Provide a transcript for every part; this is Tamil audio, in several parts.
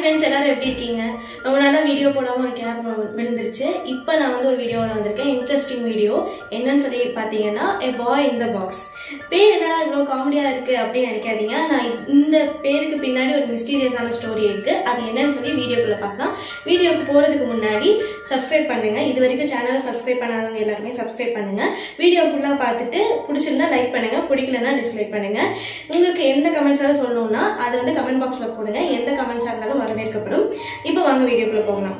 friends, எல்லாரும் எப்படி இருக்கீங்க? ரொம்ப நாளா வீடியோ போடாம ஒரு கேப் விழுந்துருச்சு. இப்போ நான் வந்து ஒரு வீடியோல வந்திருக்கேன். Interesting video. என்னன்னு சொல்லி பாத்தீங்கன்னா A Boy in the Box. பேர் என்னடா இவ்வளவு காமெடியா இருக்கு அப்படின்னு நினைக்காதீங்க. நான் இந்த பேருக்கு பின்னாடி ஒரு மிஸ்டீரியஸான ஸ்டோரி இருக்கு. அது என்னன்னு சொல்லி வீடியோக்குள்ள பார்க்கலாம். வீடியோக்கு போறதுக்கு முன்னாடி சப்ஸ்கிரைப் பண்ணுங்க. இது வரைக்கும் சேனலை சப்ஸ்கிரைப் பண்ணாதவங்க எல்லாருமே சப்ஸ்கிரைப் பண்ணுங்க. வீடியோ ஃபுல்லா பார்த்துட்டு பிடிச்சிருந்தா லைக் பண்ணுங்க, பிடிக்கலன்னா டிஸ்லைக் பண்ணுங்க. உங்களுக்கு எந்த கமெண்ட்ஸாவது சொல்லணும்னா அதை வந்து கமெண்ட் பாக்ஸ்ல போடுங்க. எந்த கமெண்ட்ஸா இருந்தாலும் வரவேற்கப்படும். இப்போ வாங்க வீடியோக்குள்ள போகலாம்.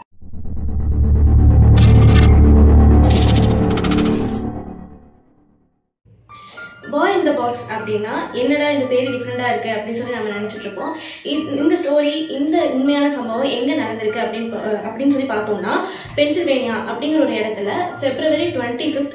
பாய் இந்த பாக்ஸ் அப்படின்னா என்னடா இந்த பேரு டிஃப்ரெண்டா இருக்கு அப்படின்னு சொல்லி நம்ம நினைச்சிட்டு இருப்போம். இந்த ஸ்டோரி, இந்த உண்மையான சம்பவம் எங்க நடந்திருக்கு அப்படின்னு சொல்லி பார்த்தோம்னா, பென்சில்வேனியா அப்படிங்கிற ஒரு இடத்துல February 25th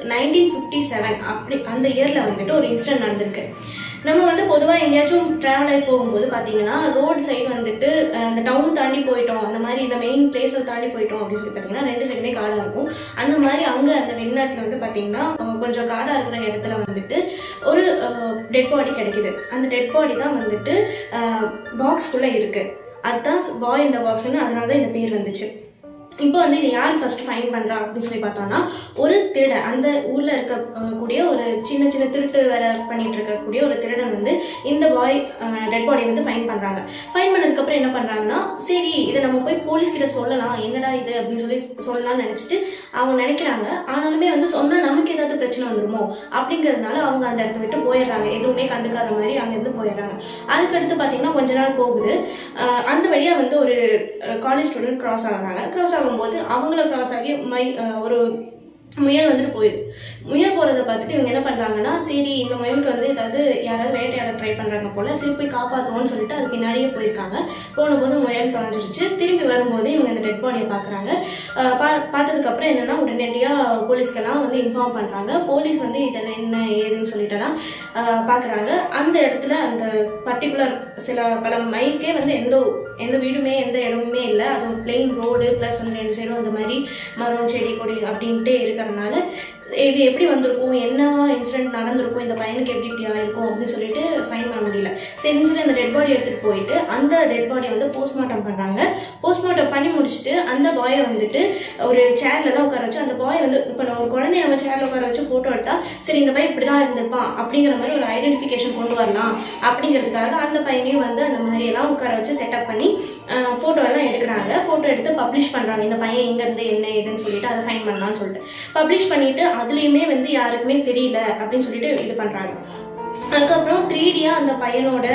1957 அப்படி அந்த இயர்ல வந்துட்டு ஒரு இன்சிடென்ட் நடந்திருக்கு. நம்ம வந்து பொதுவாக எங்கேயாச்சும் ட்ராவல் ஆகி போகும்போது பார்த்தீங்கன்னா ரோடு சைடு வந்துட்டு அந்த டவுன் தாண்டி போயிட்டோம், அந்த மாதிரி இந்த மெயின் பிளேஸை தாண்டி போயிட்டோம் அப்படின்னு சொல்லி பார்த்தீங்கன்னா ரெண்டு சைடுமே காடாக இருக்கும். அந்த மாதிரி அங்கே அந்த வெளிநாட்டில் வந்து பார்த்தீங்கன்னா கொஞ்சம் காடாக இருக்கிற இடத்துல வந்துட்டு ஒரு டெட் பாடி கிடைக்குது. அந்த டெட் பாடி தான் வந்துட்டு பாக்ஸ்குள்ளே இருக்குது. அதுதான் பாய் இந்த பாக்ஸ்ன்னு, அதனால தான் இந்த பேர் வந்துச்சு. இப்போ வந்து இது யார் ஃபர்ஸ்ட் ஃபைண்ட் பண்றா அப்படின்னு சொல்லி பார்த்தோம்னா, ஒரு திருடன், அந்த ஊர்ல இருக்கக்கூடிய ஒரு சின்ன சின்ன திருட்டு வேலை பண்ணிட்டு இருக்கக்கூடிய ஒரு திருடன் வந்து இந்த பாய் டெட் பாடி வந்து ஃபைண்ட் பண்றாங்க. ஃபைண்ட் பண்ணதுக்கு அப்புறம் என்ன பண்றாங்கன்னா, சரி இதை நம்ம போய் போலீஸ் கிட்ட சொல்லலாம், என்னடா இது அப்படின்னு சொல்லி சொல்லலாம்னு நினைச்சிட்டு அவங்க நினைக்கிறாங்க. ஆனாலுமே வந்து சொன்னா நமக்கு ஏதாவது பிரச்சனை வந்துருமோ அப்படிங்கிறதுனால அவங்க அந்த இடத்த விட்டு போயிடுறாங்க. எதுவுமே கண்டுக்காத மாதிரி அங்க இருந்து போயிடுறாங்க. அதுக்கடுத்து பாத்தீங்கன்னா கொஞ்ச நாள் போகுது. அந்த வழியா வந்து ஒரு காலேஜ் ஸ்டூடெண்ட் கிராஸ் ஆகுறாங்க. கிராஸ் ஆகும்போது அவங்கள கிராஸ் ஆகி ஒரு முயல் வந்துட்டு போயிடுது. முயல் போறதை பார்த்துட்டு இவங்க என்ன பண்றாங்கன்னா, சரி இந்த முயலுக்கு வந்து ஏதாவது யாராவது வேட்டையாட ட்ரை பண்றாங்க போல, சரி போய் காப்பாற்றுவோம்னு சொல்லிட்டு அது பின்னாடியே போயிருக்காங்க. போன போது முயல் தொலைஞ்சிருச்சு. திரும்பி வரும்போது இவங்க அந்த டெட் பாடியை பாக்குறாங்க. பார்த்ததுக்கு அப்புறம் என்னன்னா உடனடியா போலீஸ்க்கெல்லாம் வந்து இன்ஃபார்ம் பண்றாங்க. போலீஸ் வந்து இதெல்லாம் என்ன ஏதுன்னு சொல்லிட்டுலாம் பாக்குறாங்க. அந்த இடத்துல அந்த பர்டிகுலர் பல மைலுக்கே வந்து எந்த வீடுமே எந்த இடமுமே இல்லை. அது ஒரு பிளெயின் ரோடு பிளஸ் வந்து ரெண்டு சைடும் அந்த மாதிரி மரம் செடி கொடி அப்படின்ட்டே இருக்கிறதுனால இது எப்படி வந்திருக்கும், என்னவா இன்சிடென்ட் நடந்திருக்கும், இந்த பையனுக்கு எப்படி இப்படி ஆயிருக்கும் அப்படின்னு சொல்லிட்டு ஃபைன் பண்ண முடியல. சரின்னு சொல்லி அந்த டெட் பாடி எடுத்துட்டு போயிட்டு அந்த டெட் பாடியை வந்து போஸ்ட்மார்ட்டம் பண்றாங்க. போஸ்ட்மார்ட்டம் பண்ணி முடிச்சுட்டு அந்த பாயை வந்துட்டு ஒரு சேர்ல தான் உட்கார வச்சு, அந்த பாய் வந்து இப்போ ஒரு குழந்தைய நம்ம சேர்ல உட்கார வச்சு போட்டோ எடுத்தா சரி இந்த பையன் இப்படிதான் இருந்திருப்பான் அப்படிங்கிற மாதிரி ஒரு ஐடென்டிஃபிகேஷன் கொண்டு வரலாம் அப்படிங்கிறதுக்காக அந்த பையனையும் வந்து அந்த மாதிரி எல்லாம் உட்கார வச்சு செட்டப் பண்ணி போட்டோ எல்லாம் எடுக்கிறாங்க. போட்டோ எடுத்து பப்ளிஷ் பண்றாங்க. இந்த பையன் எங்க இருந்து என்ன ஏதுன்னு சொல்லிட்டு அதை ஃபைன் பண்ணலாம்னு சொல்லிட்டு பப்ளிஷ் பண்ணிட்டு அதுலயுமே வந்து யாருக்குமே தெரியல அப்படின்னு சொல்லிட்டு இது பண்றாங்க. அதுக்கப்புறம் 3Dயா அந்த பையனோட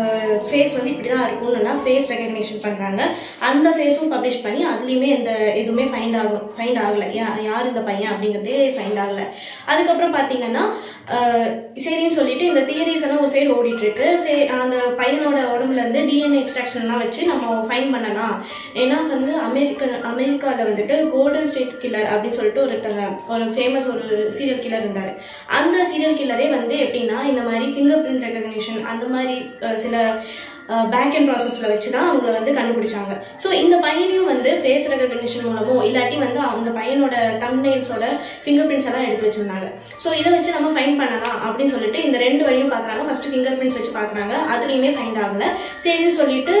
ஃபேஸ் வந்து இப்படிதான் இருக்கும்னு ஃபேஸ் ரெகக்னிஷன் பண்றாங்க. அந்த ஃபேஸும் பப்ளிஷ் பண்ணி அதுலயுமே எதுவுமே ஃபைண்ட் ஆகல, யார் இந்த பையன் அப்படிங்கிறதே ஃபைண்ட் ஆகல. அதுக்கப்புறம் பாத்தீங்கன்னா சரின்னு சொல்லிட்டு இந்த தியரிஸ் எல்லாம் ஒரு சைடு ஓடிட்டு இருக்கு. சரி அந்த பையனோட உடம்புல இருந்து DNA எக்ஸ்ட்ராக்ஷன் எல்லாம் வச்சு நம்ம ஃபைண்ட் பண்ணலாம். ஏன்னா வந்து அமெரிக்கால வந்துட்டு கோல்டன் ஸ்டேட் கில்லர் அப்படின்னு சொல்லிட்டு ஒரு ஃபேமஸ் ஒரு சீரியல் கில்லர் இருந்தாரு. அந்த சீரியல் கில்லரே வந்து எப்படின்னா இந்த மாதிரி ஃபிங்கர் பிரிண்ட் ரெகக்னிஷன் அந்த மாதிரி சில பேக் அண்ட் ப்ராசஸ்ல வச்சுதான் அவங்களை வந்து கண்டுபிடிச்சாங்க. ஸோ இந்த பையனையும் வந்து ஃபேஸ் ரெகக்னிஷன் மூலமோ இல்லாட்டி வந்து அந்த பையனோட தம்ப்நெயில்ஸோட ஃபிங்கர் பிரிண்ட்ஸ் எல்லாம் எடுத்து வச்சிருந்தாங்க. ஸோ இதை வச்சு நம்ம ஃபைண்ட் பண்ணலாம் அப்படின்னு சொல்லிட்டு இந்த ரெண்டு வழியும் பாக்குறாங்க. ஃபர்ஸ்ட் ஃபிங்கர் பிரிண்ட்ஸ் வச்சு பாக்குறாங்க, அதுலயுமே ஃபைண்ட் ஆகல. சரின்னு சொல்லிட்டு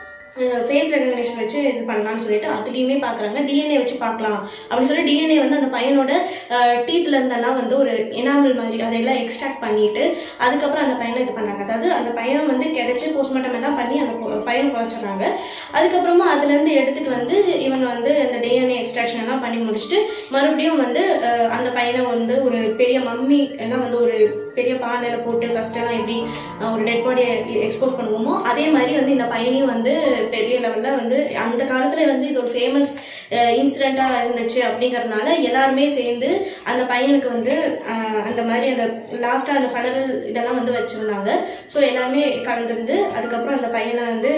ஃபேஸ் ரெகக்னிஷன் வச்சு இது பண்ணலாம்னு சொல்லிட்டு அதுலயுமே பாக்குறாங்க. DNA வச்சு பார்க்கலாம் அப்படின்னு சொல்லி DNA வந்து அந்த பையனோட டீத்ல இருந்தெல்லாம் வந்து ஒரு எனாமல் மாதிரி அதையெல்லாம் எக்ஸ்ட்ராக்ட் பண்ணிட்டு அதுக்கப்புறம் அந்த பையனை இது பண்ணாங்க. அதாவது அந்த பையன் வந்து கிடைச்சு போஸ்ட்மார்ட்டம் எல்லாம் பண்ணி அந்த பையனை குறைச்சிடுறாங்க. அதுக்கப்புறமா அதுல இருந்து எடுத்துட்டு வந்து இவங்க வந்து அந்த DNA எக்ஸ்ட்ராக்ஷன் எல்லாம் பண்ணி முடிச்சுட்டு மறுபடியும் வந்து அந்த பையனை வந்து ஒரு பெரிய மம்மி எல்லாம் வந்து ஒரு பெரிய பானையில போட்டு ஃபர்ஸ்ட் எல்லாம் எப்படி ஒரு டெட் பாடியை எக்ஸ்போஸ் பண்ணுவோமோ அதே மாதிரி வந்து இந்த பையனையும் வந்து பெரிய லெவல்ல வந்து அந்த காலத்துல வந்து இது ஒரு ஃபேமஸ் இன்சிடென்டா இருந்துச்சு அப்படிங்கறதுனால எல்லாருமே சேர்ந்து அந்த பையனுக்கு வந்து அந்த மாதிரி அந்த லாஸ்டா அந்த ஃபனரல் இதெல்லாம் வந்து வச்சிருந்தாங்க. ஸோ எல்லாருமே கலந்துருந்து அதுக்கப்புறம் அந்த பையனை வந்து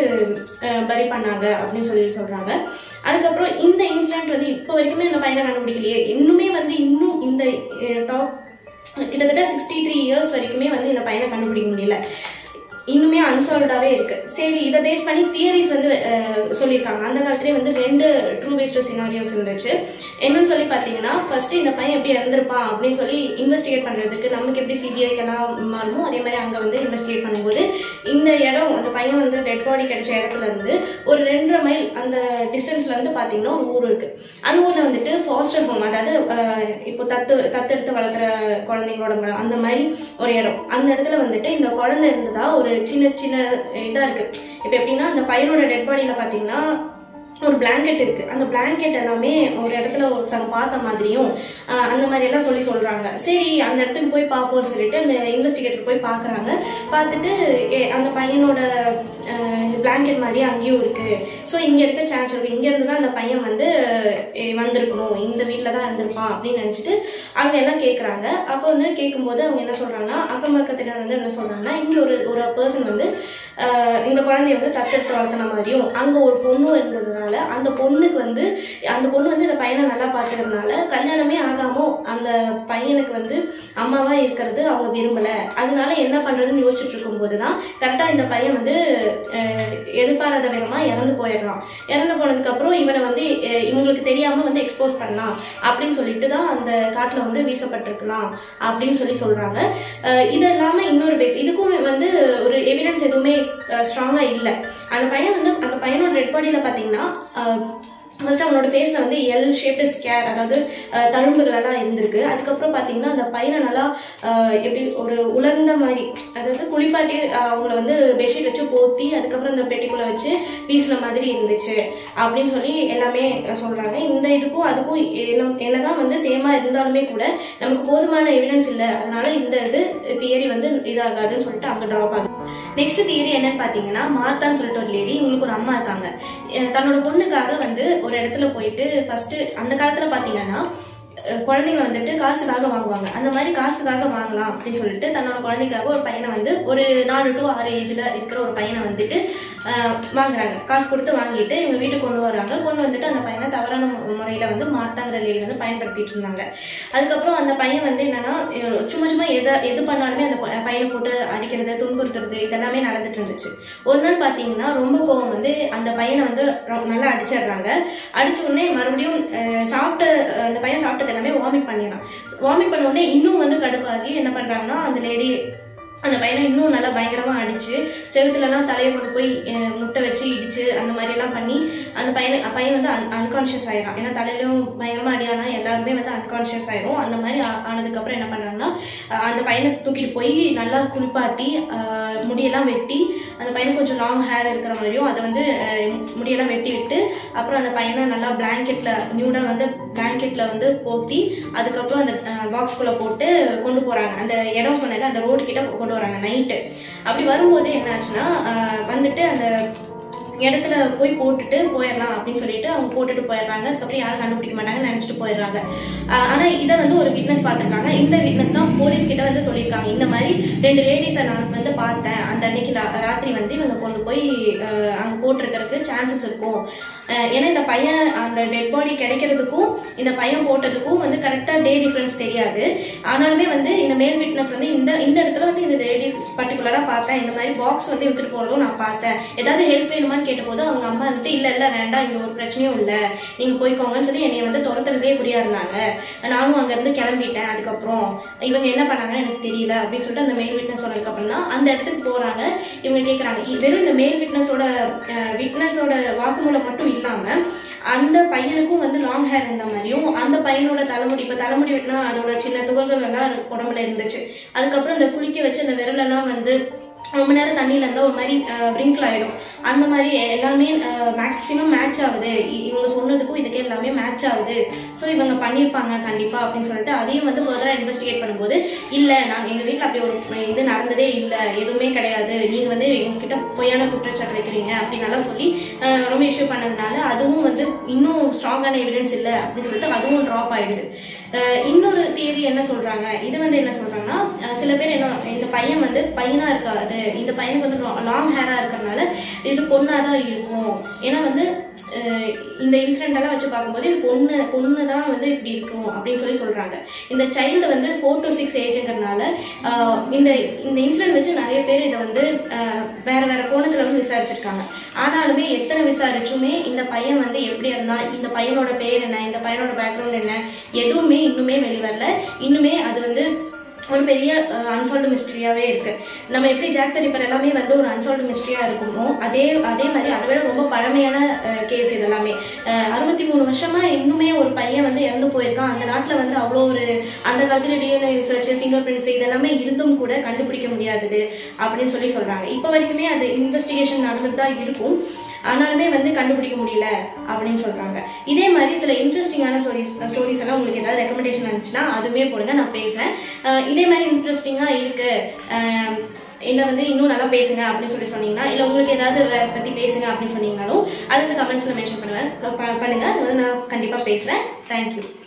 பரி பண்ணாங்க அப்படின்னு சொல்றாங்க. அதுக்கப்புறம் இந்த இன்சிடென்ட் வந்து இப்போ வரைக்குமே அந்த பையனை கண்டுபிடிக்கலையே. இன்னுமே வந்து இன்னும் இந்த டாப் கிட்டத்தட்ட 63 இயர்ஸ் வரைக்குமே வந்து இந்த பையனை கண்டுபிடிக்க முடியல. இன்னுமே அன்சால்வ்டாவே இருக்கு. சரி, இதை பேஸ் பண்ணி தியரிஸ் வந்து சொல்லியிருக்காங்க. அந்த காலத்துலேயே வந்து 2 ட்ரூ பேஸ்டு சினாரியோஸ் இருந்துச்சு. என்னன்னு சொல்லி பார்த்தீங்கன்னா, ஃபர்ஸ்ட் இந்த பையன் எப்படி இறந்துருப்பான் அப்படின்னு சொல்லி இன்வெஸ்டிகேட் பண்ணுறதுக்கு நமக்கு எப்படி சிபிஐக்கெல்லாம் மாறுமோ அதே மாதிரி அங்கே வந்து இன்வெஸ்டிகேட் பண்ணும்போது இந்த இடம், அந்த பையன் வந்து டெட் பாடி கிடைச்ச இடத்துல இருந்து ஒரு 2.5 மைல் அந்த டிஸ்டன்ஸ்ல வந்து பார்த்தீங்கன்னா ஒரு ஊர் இருக்கு. அந்த ஊரில் வந்துட்டு ஃபாஸ்டர் ஹோம், அதாவது இப்போ தத்தெடுத்து வளர்க்குற குழந்தைங்களோட அந்த மாதிரி ஒரு இடம். அந்த இடத்துல வந்துட்டு இந்த குழந்தை இருந்ததா ஒரு சின்ன சின்ன இதா இருக்கு. இப்ப எப்படின்னா, அந்த பையனோட டெட் பாடியில பாத்தீங்கன்னா ஒரு பிளாங்கெட் இருக்கு. அந்த பிளாங்கெட் எல்லாமே ஒரு இடத்துல ஒருத்தவங்க பார்த்த மாதிரியும் அந்த மாதிரி எல்லாம் சொல்றாங்க. சரி, அந்த இடத்துக்கு போய் பார்ப்போம்னு சொல்லிட்டு அந்த இன்வெஸ்டிகேட்டர் போய் பாக்குறாங்க. பார்த்துட்டு அந்த பையனோட பிளாங்கெட் மாதிரியே அங்கேயும் இருக்கு. ஸோ இங்க இருக்க சான்ஸ் இருக்கு, இங்க இருந்து தான் அந்த பையன் வந்து வந்திருக்கணும், இந்த வீட்டில தான் இருந்திருப்பான் அப்படின்னு நினைச்சிட்டு அவங்க எல்லாம் கேட்கறாங்க. அப்போ வந்து கேட்கும்போது அவங்க என்ன சொல்றாங்கன்னா, அக்கம் பக்கத்தினர் வந்து என்ன சொல்றாங்கன்னா, இங்க ஒரு பர்சன் வந்து இந்த குழந்தைய வந்து தத்தெடுத்து வளர்த்தன மாதிரியும் அங்க ஒரு பொண்ணும் இருந்ததுனால அந்த பொண்ணு வந்து இந்த பையனை நல்லா பார்த்துக்கிறதுனால கல்யாணமே ஆகாம அந்த பையனுக்கு வந்து அம்மாவா இருக்கிறது அவங்க விரும்பல. அதனால என்ன பண்றதுன்னு யோசிச்சுட்டு இருக்கும் போதுதான் கரெக்டா இந்த பையன் வந்து எதிர்பாராத விதமா இறந்து போயிடலாம். இறந்து போனதுக்கு அப்புறம் இவனை வந்து இவங்களுக்கு தெரியாம வந்து எக்ஸ்போஸ் பண்ணலாம் அப்படின்னு சொல்லிட்டு தான் அந்த காட்டுல வந்து வீசப்பட்டிருக்கலாம் அப்படின்னு சொல்றாங்க. இது இல்லாம இன்னொரு பேஸ், இதுக்கும் வந்து ஒரு எவிடன்ஸ் எதுவுமே ஸ்ட்ராங்கா இல்ல. அந்த பையனோட டெட் பாடியில பாத்தீங்கன்னா ஃபர்ஸ்ட் அவனோட ஃபேஸ்ல வந்து எல் ஷேப்டு ஸ்கேர், அதாவது தழும்புகள் எல்லாம் இருந்திருக்கு. அதுக்கப்புறம் பாத்தீங்கன்னா அந்த பையனை நல்லா எப்படி ஒரு உலர்ந்த மாதிரி, அதாவது குளிப்பாட்டி அவங்கள வந்து பெட்ஷீட் வச்சு போத்தி அதுக்கப்புறம் அந்த பெட்டிக்குள்ள வச்சு வீசின மாதிரி இருந்துச்சு அப்படின்னு சொல்லி எல்லாமே சொல்றாங்க. இந்த இதுக்கும் அதுக்கும் என்னதான் வந்து சேமா இருந்தாலுமே கூட நமக்கு போதுமான எவிடன்ஸ் இல்லை. அதனால இந்த தியரி வந்து இதாகாதுன்னு சொல்லிட்டு அங்க ட்ராப் ஆகுது. நெக்ஸ்ட் தியரி என்னன்னு பாத்தீங்கன்னா, மார்த்தான்னு சொல்லிட்டு ஒரு லேடி, இவங்களுக்கு ஒரு அம்மா இருக்காங்க. தன்னோட பொண்ணுக்காக வந்து ஒரு இடத்துல போயிட்டு ஃபர்ஸ்ட் அந்த காலத்துல பாத்தீங்கன்னா குழந்தைங்க வந்துட்டு காசுக்காக வாங்குவாங்க. அந்த மாதிரி காசுக்காக வாங்கலாம் அப்படின்னு சொல்லிட்டு தன்னோட குழந்தைக்காக ஒரு பையனை வந்து ஒரு 4 to 6 ஏஜ்ல இருக்கிற ஒரு பையனை வந்துட்டு வாங்குறாங்க. காசு கொடுத்து வாங்கிட்டு இவங்க வீட்டுக்கு கொண்டு வராங்க. கொண்டு வந்துட்டு அந்த பையனை தவறான முறையில வந்து மாத்தாங்கிற லேடி வந்து பயன்படுத்திட்டு இருந்தாங்க. அதுக்கப்புறம் அந்த பையன் வந்து என்னன்னா சும்மா எது பண்ணாலுமே அந்த பையனை போட்டு அடிக்கிறது, துன்புறுத்துறது இதெல்லாமே நடந்துட்டு இருந்துச்சு. ஒரு நாள் பாத்தீங்கன்னா ரொம்ப கோவம் வந்து அந்த பையனை வந்து நல்லா அடிச்சிடுறாங்க. அடிச்ச உடனே மறுபடியும் அந்த பையன் சாப்பிட்டது எல்லாமே வாமிட் பண்ணிடலாம். வாமிட் பண்ண உடனே இன்னும் வந்து கடுப்பாகி என்ன பண்றாங்கன்னா, அந்த லேடி அந்த பையனை இன்னும் நல்லா பயங்கரமா அடிச்சு செவுத்துலலாம் தலையை கொண்டு போய் முட்டை வச்சு இடிச்சு அந்த மாதிரி எல்லாம் பண்ணி அந்த பையன் வந்து அன்கான்சியஸ் ஆயிடும். ஏன்னா தலையிலும் பயங்கரமா அடியானா எல்லாருமே வந்து அன்கான்சியஸ் ஆயிரும். அந்த மாதிரி ஆனதுக்கு அப்புறம் என்ன பண்றாங்கன்னா, அந்த பையனை தூக்கிட்டு போய் நல்லா குளிப்பாட்டி முடியெல்லாம் வெட்டி, அந்த பையனுக்கு கொஞ்சம் லாங் ஹேர் இருக்கிற மாதிரியும் அதை வந்து முடியெல்லாம் வெட்டி விட்டு அப்புறம் அந்த பையனை நல்லா நியூடா வந்து பிளாங்கெட்ல வந்து போட்டி அதுக்கப்புறம் அந்த பாக்ஸ்குள்ள போட்டு கொண்டு போறாங்க. அந்த இடம் சொன்னேன், அந்த ரோடு கிட்ட கொண்டு வராங்க நைட்டு. அப்படி வரும்போது என்ன ஆச்சுன்னா, வந்துட்டு அந்த இடத்துல போய் போட்டுட்டு போயிடலாம் அப்படின்னு சொல்லிட்டு அவங்க போட்டுட்டு போயிடுறாங்க. அதுக்கப்புறம் யாரும் கண்டுபிடிக்க மாட்டாங்கன்னு நினைச்சிட்டு போயிடுறாங்க. ஆனா இதை வந்து ஒரு விட்னஸ் பார்த்திருக்காங்க. இந்த விட்னஸ் தான் போலீஸ் கிட்ட வந்து சொல்லியிருக்காங்க, இந்த மாதிரி 2 லேடிஸை நான் வந்து பார்த்தேன், அந்த அன்னைக்கு ராத்திரி வந்து இவங்க கொண்டு போய் அங்க போட்டிருக்கிறதுக்கு சான்சஸ் இருக்கும். ஏன்னா இந்த பையன் அந்த டெட் பாடி கிடைக்கிறதுக்கும் இந்த பையன் போட்டதுக்கும் வந்து கரெக்டா டே டிஃபரன்ஸ் தெரியாது. ஆனாலுமே வந்து இந்த மேல் விட்னஸ் வந்து இந்த இடத்துல வந்து இந்த லேடிஸ் பர்டிகுலரா பார்த்தேன், இந்த மாதிரி பாக்ஸ் வந்து எடுத்துட்டு போறதும் நான் பார்த்தேன், ஏதாவது ஹெல்ப் வேணுமான்னு கேட்ட போது அவங்க அம்மா வந்துட்டு இல்ல வேண்டாம், இங்க ஒரு பிரச்சனையும் இல்ல, நீங்க போய்க்கோங்கன்னு சொல்லி என்னைய வந்து துரத்துறதே புரியா இருந்தாங்க. நானும் அங்க இருந்து கிளம்பிட்டேன். அதுக்கப்புறம் இவங்க என்ன பண்ணாங்கன்னு எனக்கு தெரியல அப்படின்னு சொல்லிட்டு அந்த மேல் விட்னஸ் சொன்னதுக்கு அப்புறம் தான் அந்த இடத்துக்கு போறாங்க. இவங்க கேட்கறாங்க, வெறும் இந்த மேல் விட்னஸோட வாக்குமூலம் மட்டும் இல்லாம அந்த பையனுக்கும் வந்து லாங் ஹேர் இருந்த மாதிரியும் அந்த பையனோட தலைமுடி வெட்டினா அதோட சின்ன துகள்கள் எல்லாம் உடம்புல இருந்துச்சு. அதுக்கப்புறம் இந்த குளிக்க வச்சு அந்த விரலெல்லாம் வந்து ரொம்ப நேரம் தண்ணியில இருந்தா ஒரு மாதிரி ரிங்கிள் ஆயிடும். அந்த மாதிரி எல்லாமே மேக்சிமம் மேட்ச் ஆகுது, இவங்க சொன்னதுக்கும் இதுக்கு எல்லாமே மேட்ச் ஆகுது. ஸோ இவங்க பண்ணியிருப்பாங்க கண்டிப்பா அப்படின்னு சொல்லிட்டு அதையும் வந்து ஃபர்தரா இன்வெஸ்டிகேட் பண்ணும்போது இல்ல, நாங்க எங்க வீட்டுல அப்படி ஒரு இது நடந்ததே இல்லை, எதுவுமே கிடையாது, நீங்க வந்து எங்ககிட்ட பொய்யான குற்றச்சாட்டு வைக்கிறீங்க அப்படின்னு சொல்லி ரொம்ப இஷ்யூ பண்ணதுனால அதுவும் வந்து இன்னும் ஸ்ட்ராங்கான எவிடன்ஸ் இல்லை அப்படின்னு சொல்லிட்டு அதுவும் ட்ராப் ஆயிடுது. இன்னொரு தியரி என்ன சொல்றாங்க, இது வந்து என்ன சொல்றாங்கன்னா, சில பேர் என்ன இந்த பையன் வந்து பையனா இருக்காது, இந்த பையனுக்கு வந்து லாங் ஹேராக இருக்கிறதுனால இது பொண்ணாக தான் இருக்கும். ஏன்னா வந்து இந்த இன்சிடென்ட் எல்லாம் வச்சு பார்க்கும்போது இது பொண்ணு தான் வந்து இப்படி இருக்கும் அப்படின்னு சொல்லி சொல்றாங்க. இந்த சைல்டு வந்து 4 to 6 ஏஜ்ங்கிறதுனால இந்த இன்சிடென்ட் வச்சு நிறைய பேர் இதை வந்து வேற வேற கோணத்துல வந்து விசாரிச்சிருக்காங்க. ஆனாலுமே எத்தனை விசாரிச்சுமே இந்த பையன் வந்து எப்படி இருந்தா, இந்த பையனோட பேர் என்ன, இந்த பையனோட பேக்ரவுண்ட் என்ன, எதுவுமே இன்னுமே வெளிவரல. இன்னுமே அது வந்து ஒரு பெரிய அன்சால்வ்டு மிஸ்ட்ரியாவே இருக்கு. நம்ம எப்படி ஜாக் தி ரிப்பர் எல்லாமே வந்து ஒரு அன்சால்வ்டு மிஸ்ட்ரியா இருக்குமோ அதே மாதிரி அதை விட ரொம்ப பழமையான கேஸ் இது எல்லாமே. 63 வருஷமா இன்னுமே ஒரு பையன் வந்து இறந்து போயிருக்கான். அந்த நாட்டில் வந்து அவ்வளோ ஒரு அந்த காலத்துல டிஎன்ஏ ரிசர்ச், ஃபிங்கர் பிரிண்ட்ஸ் இதெல்லாமே இருந்தும் கூட கண்டுபிடிக்க முடியாதது அப்படின்னு சொல்லி சொல்றாங்க. இப்போ வரைக்குமே அது இன்வெஸ்டிகேஷன் நடந்துட்டு தான் இருக்கும். ஆனாலுமே வந்து கண்டுபிடிக்க முடியல அப்படின்னு சொல்றாங்க. இதே மாதிரி சில இன்ட்ரெஸ்டிங்கான ஸ்டோரிஸ் எல்லாம் உங்களுக்கு ஏதாவது ரெக்கமெண்டேஷன் இருந்துச்சுன்னா அதுவுமே போடுங்க, நான் பேசுறேன். இதே மாதிரி இன்ட்ரெஸ்டிங்கா இருக்கு, என்ன வந்து இன்னும் நல்லா பேசுங்க அப்படின்னு சொல்லி சொன்னீங்கன்னா, இல்லை உங்களுக்கு ஏதாவது வேற பத்தி பேசுங்க அப்படின்னு சொன்னீங்கன்னாலும் அது வந்து கமெண்ட்ஸ்ல மென்ஷன் பண்ணுங்க. அது வந்து நான் கண்டிப்பா பேசுறேன். தேங்க்யூ.